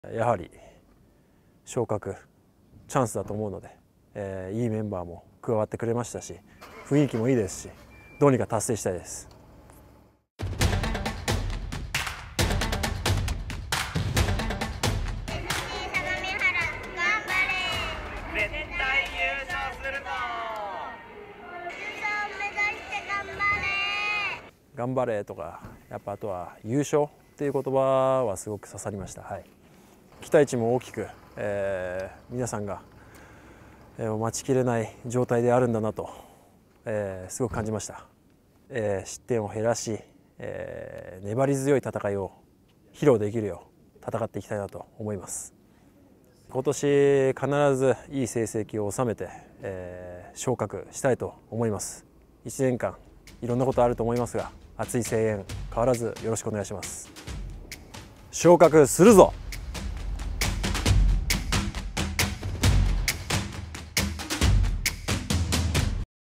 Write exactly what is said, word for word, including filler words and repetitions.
やはり昇格チャンスだと思うので、えー、いいメンバーも加わってくれましたし、雰囲気もいいですし、どうにか達成したいです。頑張れとか、やっぱあとは優勝っていう言葉はすごく刺さりました。はい、期待値も大きく、えー、皆さんが、えー、待ちきれない状態であるんだなと、えー、すごく感じました。えー、失点を減らし、えー、粘り強い戦いを披露できるよう戦っていきたいなと思います。今年必ずいい成績を収めて、えー、昇格したいと思います。いちねんかんいろんなことあると思いますが、熱い声援変わらずよろしくお願いします。昇格するぞ。